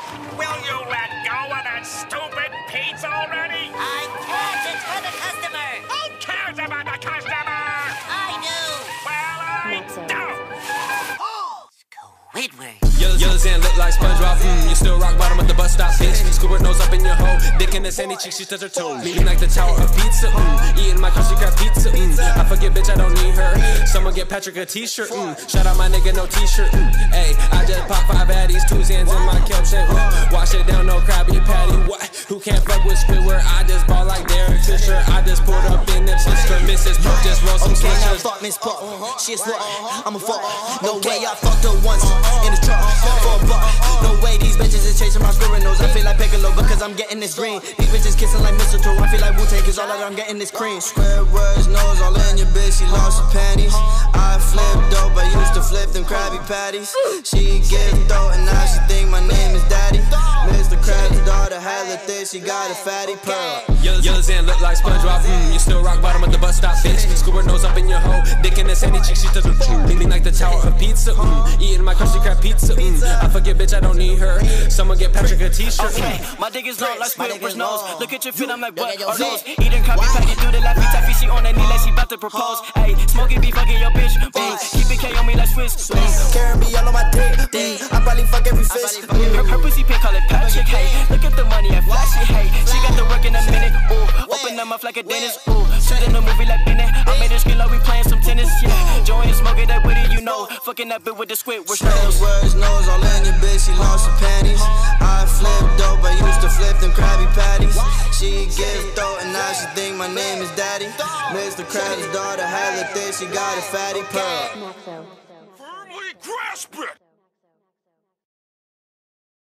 Will you let go of that stupid pizza already? I can't. It's for the customer. Who cares about the customer? I do. Well, I don't. Squidwards. Yellows and look like SpongeBob. You still rock bottom at the bus stop, bitch. Squidward nose up in your hole. Dick in the sandy cheek, she touch her toes. Leaning like the tower of pizza. Eating my crusty crab pizza. I forget, bitch, I don't need her. Someone get Patrick a t-shirt. Shout out my nigga, no t-shirt. Hey, I just pop 5 addies, 2 Zans in my kelp shit. Wash it down, no Krabby Patty. What? Who can't fuck with Squidward? I just ball like Derek Fisher. I just pulled up in the Chester. Mrs. Perk just roll some okay, now switchers. fuck Miss Puck. She a slut. I'm a fuck. No way, I fucked her once in the truck for a buck. No way, these bitches is chasing my squirrel nose. I feel like Piccolo because I'm getting this green. These bitches kissing like mistletoe. I feel like Wu-Tang cause all that I'm getting this cream. Squidwards nose all in your bitch. She lost her panties. I flip dope. I used to flip them Krabby Patties. She give dope and now she think my name is Daddy. Mr. Krabs' daughter hella thick. She got a fatty pearl. Yellows and look like SpongeBob. You still rock bottom at the bus stop, bitch. Squidward nose up in your hole. Dick in the sandy cheek, she touch her toes. Leaning like the tower of pizza. Eating my crusty crab pizza. I forget, bitch, I don't need her. Someone get Patrick a t-shirt. Okay, my dick is long like Squidward's nose. Look at your fit, I'm like, what are those? Eating Krabby Patty, do the laffy taffy. She on her knee like she about to propose. Ayy, Smokey be fucking your bitch. Keep it K on me like Swiss. Carry me all on my dick. I probably fuck every fish. Her pussy pink, call it Patrick. Hey, look at the money, I flashy. Hey, she got the work in a minute. Ooh, open them up like a dentist. Ooh, shoot in the movie like Bennett. I made her scream like we playing some tennis. Yeah, Joey and Smokey, that witty, you know. Fucking that bit with the Squidwards nose. Squidwards nose all in your bitch. She lost her panties. I flip dope. I used to flip them Krabby Patties. She give dope and now she think my name is Daddy. Mr. Krabs' daughter hella thick. She got a fatty pearl. Firmly grasp it!